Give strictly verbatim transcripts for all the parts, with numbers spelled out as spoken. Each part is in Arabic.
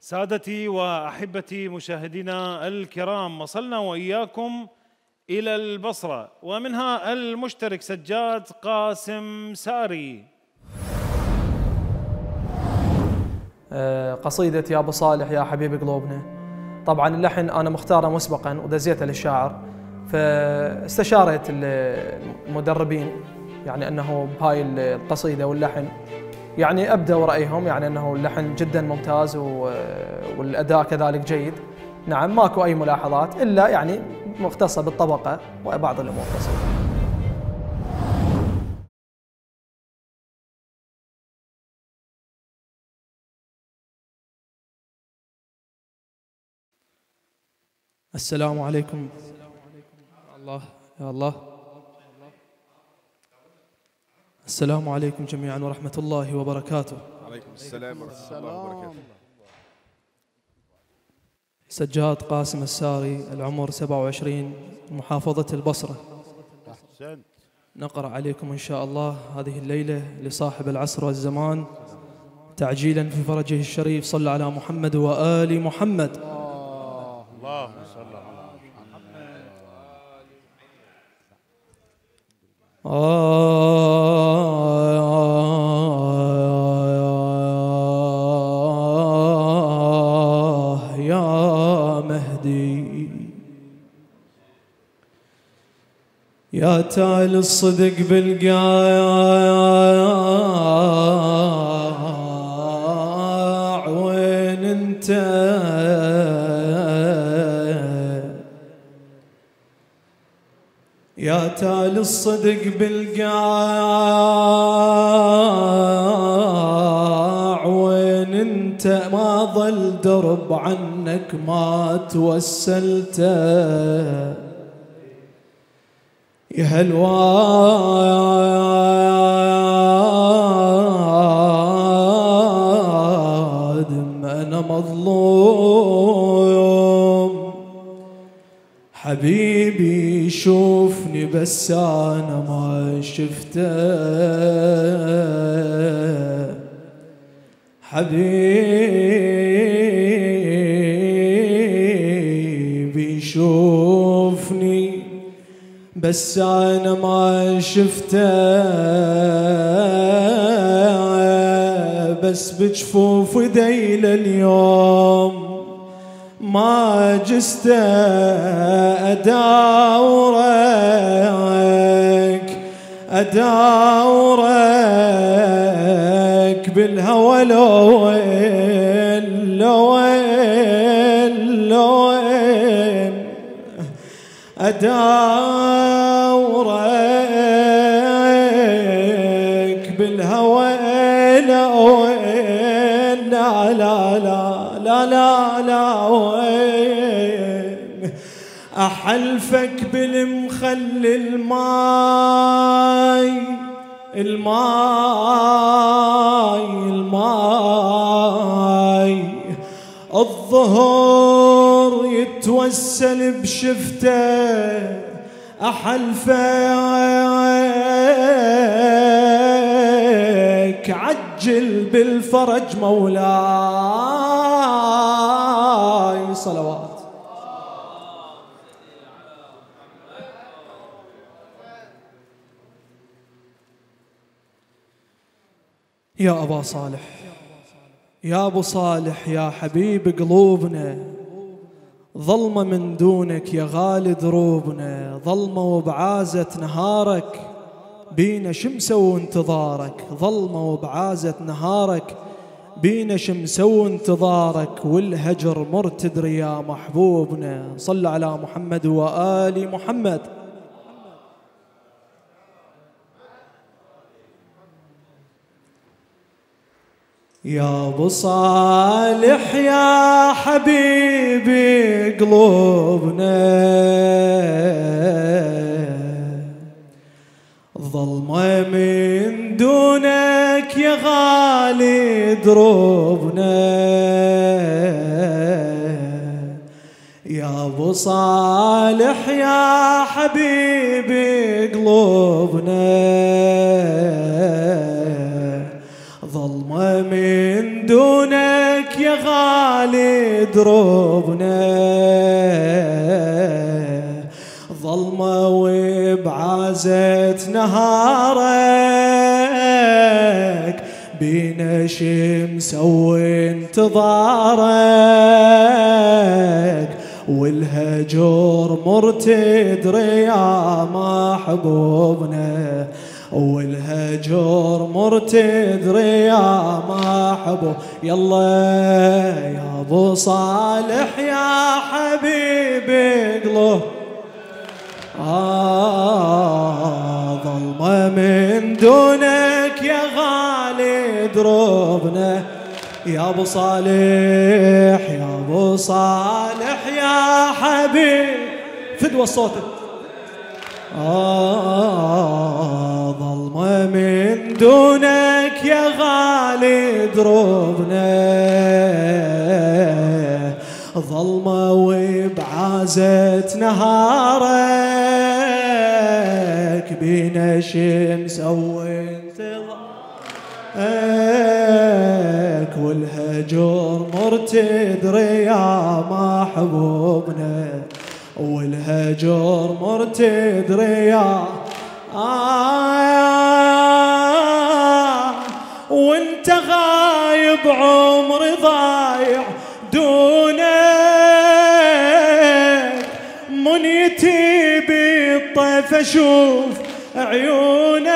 سادتي وأحبتي مشاهدينا الكرام، وصلنا وإياكم إلى البصرة ومنها المشترك سجاد قاسم ساري. قصيدة يا أبو صالح يا حبيب قلوبنا. طبعا اللحن أنا مختاره مسبقا ودزيته للشاعر، فاستشارت المدربين يعني أنه بهاي القصيدة واللحن يعني أبدوا رأيهم يعني أنه اللحن جدا ممتاز والأداء كذلك جيد. نعم ماكو أي ملاحظات إلا يعني مختصة بالطبقة وبعض الأمور بسيطة. السلام عليكم. الله يا الله. السلام عليكم جميعا ورحمة الله وبركاته. عليكم السلام ورحمة الله وبركاته. سجاد قاسم الساري، العمر سبعة وعشرين، محافظة البصرة. نقرأ عليكم إن شاء الله هذه الليلة لصاحب العصر والزمان تعجيلا في فرجه الشريف. صلى على محمد وآل محمد. اللهم صل على محمد. آه يا مهدي يا تالي الصدق بالقاع، وين انت يا تالي الصدق بالقاع، وين انت ما ظل درب عنك ما توسلت يا هالوادم. انا مظلوم حبيبي شوفني بس انا ما شفته، حبيبي شوفني بس انا ما شفته، بس بجفوف ايدي لليوم ما جسته اداورك اداورك بالهوى لوين لوين لوين اداورك بالهوى لوين لا لا لا لا لا لا وين أحلفك بالمخل الماي الماي الماي الظهر يتوسل بشفته، أحلفك عجل بالفرج مولاي. صلوات. يا أبا صالح يا أبو صالح يا حبيب قلوبنا، ظلمة من دونك يا غالي دروبنا، ظلمة وبعازة نهارك بينا شمسة وانتظارك، ظلمة وبعازة نهارك بينا شمسة وانتظارك، والهجر مرتدر يا محبوبنا. صل على محمد وآل محمد. يا أبو صالح يا حبيبي قلوبنا، ظلمة من دونك يا غالي دروبنا، يا أبو صالح يا حبيبي قلوبنا، ظلمة من دونك يا يا غالي دروبنا ظلمة وبعازة نهارك بينا شمس وانتظارك والهجور مرتد يا محبوبنا والهجور مرتد يا محبوب يلا يا ابو صالح يا حبيب قلوب آه ظلمة من دونك يا غالي دروبنا يا ابو صالح يا ابو صالح يا حبيب فدوى صوتك آه ظلمة من دونك يا غالي دروبنا ظلمة وبعازة نهارك بينا شمس وانتظارك والهجور مرتد يا محبوبنا والهجور مرتد يا آه وانت غايب عمري ضايع دونك منيتي بالطيف اشوف عيونك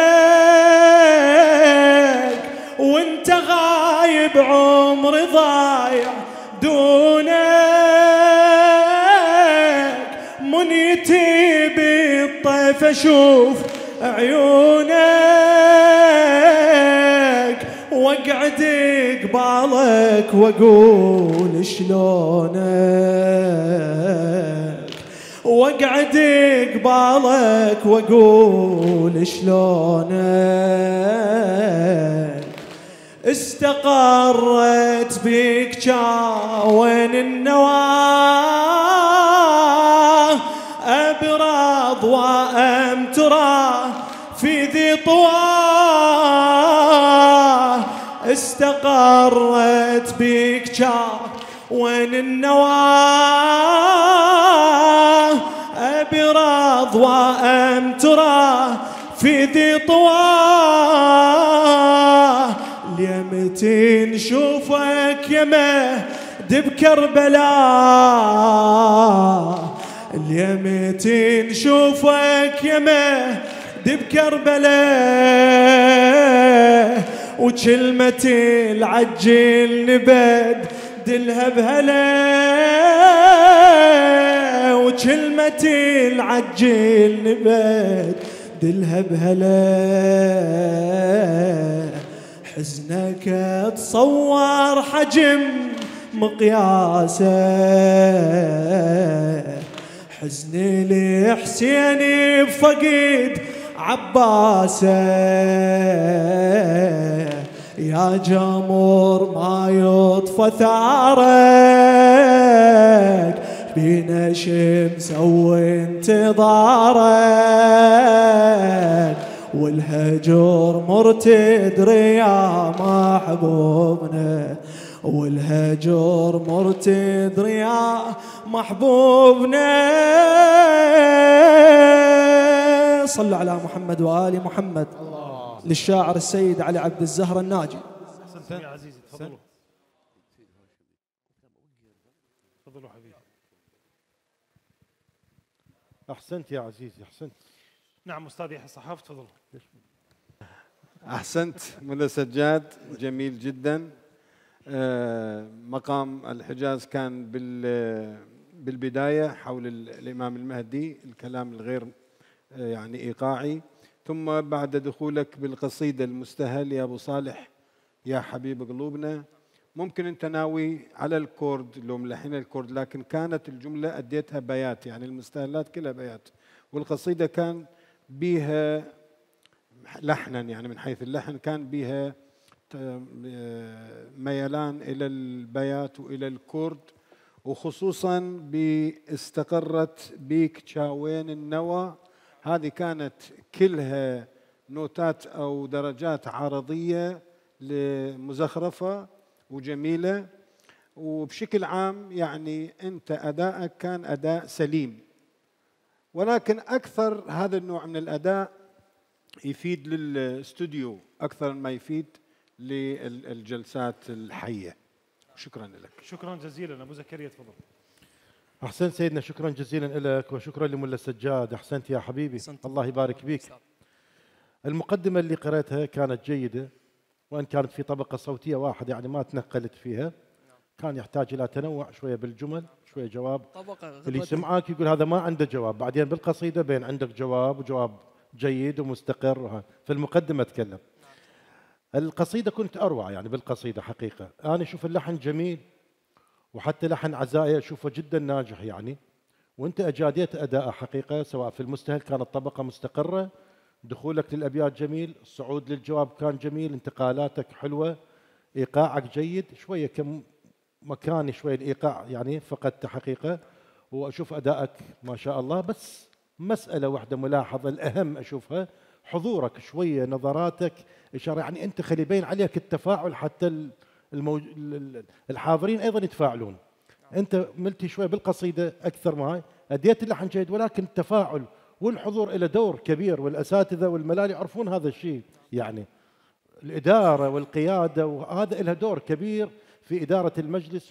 وانت غايب عمري ضايع دونك منيتي بالطيف اشوف عيونك واقعد قبالك واقول شلونك واقعد قبالك واقول شلونك استقرت بيك جاوين النواه أبرض وأم ترى في ذي طواه استقرت بيك جاوين النواه أبرض وأم ترى في ذي طواه اليمتي نشوفك يمه دب كربلاء اليمتي نشوفك يمه دب كربلاء وكلمتي العجل نبد دلها بهلا وكلمتي العجل نبد دلها بهلا حزنك تصور حجم مقياسه حزني لحسيني بفقيد عباسه يا جمر ما يطفى ثارك بينا شمس وانتظارك والهجور مرتد يا محبوبنا والهجور مرتد يا محبوبنا صلوا على محمد وآل محمد للشاعر السيد علي عبد الزهر الناجي. أحسنتم يا عزيزي تفضلوا تفضلوا حبيبي. أحسنت يا عزيزي أحسنت. نعم أستاذ يحيى الصحاف تفضلوا. أحسنت ملا سجاد جميل جدا. مقام الحجاز كان بالبداية حول الإمام المهدي الكلام الغير يعني إيقاعي، ثم بعد دخولك بالقصيدة المستهل يا أبو صالح يا حبيب قلوبنا ممكن أنت ناوي على الكورد لو ملحين الكورد، لكن كانت الجملة أديتها بيات، يعني المستهلات كلها بيات، والقصيدة كان بيها لحنا، يعني من حيث اللحن كان بيها ميلان إلى البيات وإلى الكورد، وخصوصا باستقرت بيك تشاوين النوى، هذه كانت كلها نوتات أو درجات عرضية لمزخرفة وجميلة، وبشكل عام يعني أنت أدائك كان أداء سليم، ولكن أكثر هذا النوع من الأداء يفيد للاستوديو أكثر ما يفيد للجلسات الحية. شكرا لك. شكرا جزيلا. أبو زكريا تفضل. أحسنت سيدنا، شكرا جزيلا لك وشكرا لملا السجاد. أحسنت يا حبيبي، الله يبارك بيك. المقدمة اللي قرأتها كانت جيدة، وإن كانت في طبقة صوتية واحدة يعني ما تنقلت فيها، كان يحتاج إلى تنوع شوية بالجمل، شوية جواب. اللي سمعك يقول هذا ما عنده جواب، بعدين بالقصيدة بين عندك جواب وجواب جيد ومستقر. في المقدمة تكلم. القصيدة كنت أروع يعني بالقصيدة حقيقة. أنا أشوف اللحن جميل، وحتى لحن عزائي أشوفه جدا ناجح يعني، وأنت أجاديت أداء حقيقة، سواء في المستهل كانت طبقة مستقرة، دخولك للأبيات جميل، الصعود للجواب كان جميل، انتقالاتك حلوة، إيقاعك جيد. شوية كم مكاني شوية الإيقاع يعني فقدت حقيقة، وأشوف أدائك ما شاء الله. بس مسألة واحدة ملاحظة الأهم أشوفها، حضورك شوية، نظراتك، إشارة، يعني أنت خلي يبين عليك التفاعل، حتى الموج... الحاضرين أيضا يتفاعلون. أنت ملتي شوية بالقصيدة أكثر ما هاي، أديت اللحن جيد، ولكن التفاعل والحضور له دور كبير، والأساتذة والملال يعرفون هذا الشيء، يعني الإدارة والقيادة، وهذا له دور كبير في إدارة المجلس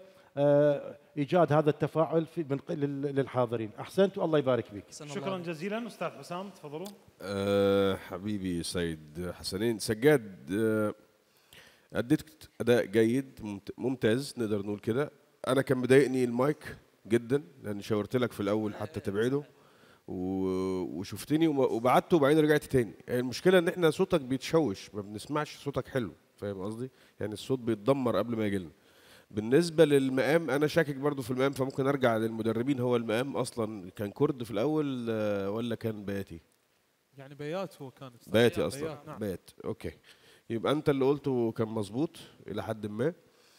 وإيجاد هذا التفاعل في من للحاضرين. أحسنت والله يبارك فيك. شكرا جزيلا. أستاذ حسام تفضلوا. أه حبيبي سيد حسنين سجاد، أه أديت أداء جيد ممتاز نقدر نقول كده. أنا كان مضايقني المايك جدا، لأن شاورت لك في الأول حتى تبعده وشفتني وبعدته وبعدين رجعت تاني. يعني المشكلة إن إحنا صوتك بيتشوش، ما بنسمعش صوتك حلو، فاهم قصدي؟ يعني الصوت بيتدمر قبل ما يجيلنا. بالنسبة للمقام أنا شاكك برضو في المقام، فممكن أرجع للمدربين. هو المقام أصلا كان كرد في الأول ولا كان بياتي؟ يعني بيات، هو كان بياتي أصلا. بيات. نعم. بيات. أوكي، يبقى أنت اللي قلته كان مظبوط إلى حد ما.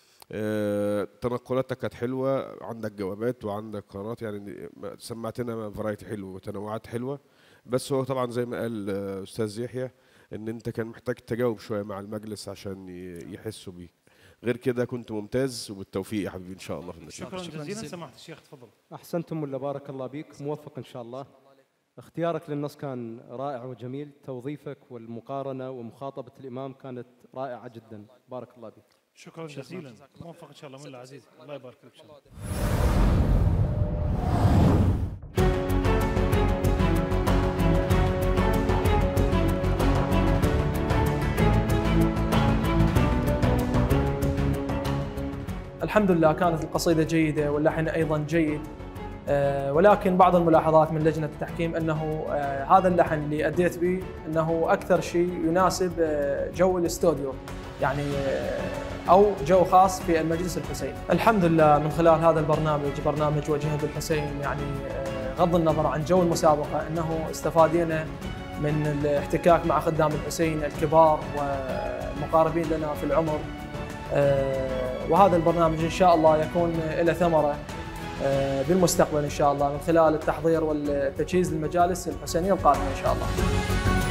أه تنقلاتك كانت حلوة، عندك جوابات وعندك قرارات، يعني سمعتنا فرايتي حلو وتنوعات حلوة. بس هو طبعا زي ما قال أستاذ يحيى إن أنت كان محتاج تجاوب شوية مع المجلس عشان يحسوا بيك. غير كده كنت ممتاز، وبالتوفيق يا حبيبي إن شاء الله في النتيجة. شكرا جزيلا. سماحة الشيخ تفضل. أحسنتم ولا بارك الله بيك، موفق إن شاء الله. اختيارك للنص كان رائع وجميل، توظيفك والمقارنة ومخاطبة الإمام كانت رائعة جدا، بارك الله بك. شكرا جزيلا. موفق إن شاء الله ملا عزيز، الله يبارك فيك إن شاء الله. الحمد لله كانت القصيدة جيدة واللحن أيضا جيد، أه ولكن بعض الملاحظات من لجنة التحكيم أنه أه هذا اللحن اللي أديت به أنه أكثر شيء يناسب أه جو الاستوديو، يعني أه أو جو خاص في المجلس الحسيني. الحمد لله من خلال هذا البرنامج، برنامج وجهه بالحسين، يعني أه غض النظر عن جو المسابقة أنه استفادينا من الاحتكاك مع خدام الحسين الكبار والمقاربين لنا في العمر، أه وهذا البرنامج إن شاء الله يكون له ثمرة بالمستقبل إن شاء الله، من خلال التحضير والتجهيز للمجالس الحسينية القادمة إن شاء الله.